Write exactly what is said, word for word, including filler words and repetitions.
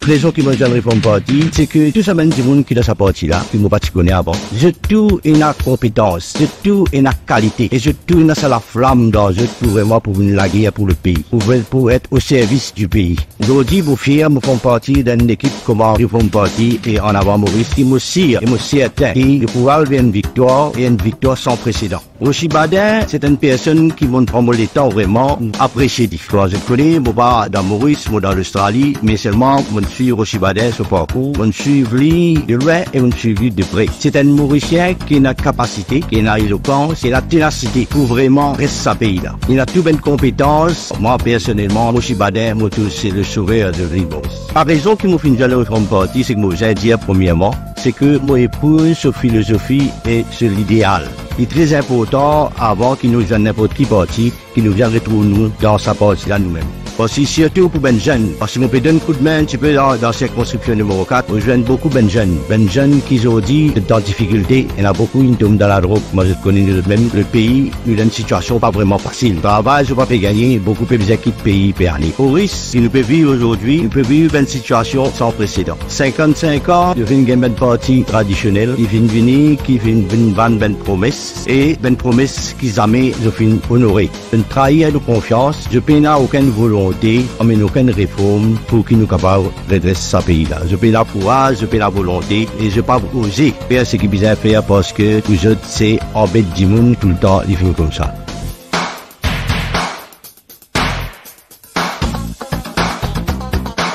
Raison qui m'a donné réforme parti, c'est que tout ça, même du monde qui est dans sa partie là, qui m'a pas connaît avant, je tout est la compétence, je tout est la qualité, et je tout est la flamme dans je tout vraiment pour une la guerre pour le pays, pour, pour être au service du pays. Aujourd'hui, vous fiers, nous font partie d'une équipe comment réforme parti et en avant Maurice, qui me sire, et me certain, et de pouvoir avoir une victoire, et une victoire sans précédent. Rochi Badin, c'est une personne qui m'a prendre le temps vraiment apprécier l'histoire. Je connais, moi, dans Maurice, moi, dans l'Australie, mais seulement, moi, je suis Rochi Badin, ce parcours, moi, je suis venu de loin et moi, je suis venu de près. C'est un Mauricien qui a la capacité, qui a l'éloquence et la ténacité pour vraiment rester sa pays là. Il a toutes les compétences. Moi, personnellement, Rochi Badin, moi, c'est le sauveur de Ribos. La raison qui m'a fait une réforme parti, c'est que moi, j'ai dit, premièrement, c'est que moi, épouse, sa philosophie et c'est l'idéal. Il est très important avant qu'il nous vienne n'importe qui parti, qu'il nous vienne retrouver nous dans sa partie là nous-mêmes. Parce que surtout pour ben jeunes, parce que on peut donner un coup de main un petit peu dans, dans circonscription numéro quatre, on joue beaucoup ben jeunes, ben jeunes qui ont dit dans difficulté, il y en a beaucoup qui tombent dans la drogue. Moi je connais même le pays, il a une situation pas vraiment facile. Le travail, je ne peux pas gagner, beaucoup plus quitter le pays per année. Au risque, il nous peut vivre aujourd'hui, il peut vivre une situation sans précédent. cinquante-cinq ans, il vient une partie traditionnelle, il vient venir, qui vient vendre ben promesses, et ben promesses qu'ils amènent, je viens honorer. Je ne trahis de confiance, je n'ai aucune volonté. On n'a aucune réforme pour qu'il nous capable de redresser ce pays-là. Je peux la courage, je peux la volonté et je peux pas oser faire ce qu'il a besoin de faire parce que vous autres, c'est en bête du monde tout le temps, il faut comme ça.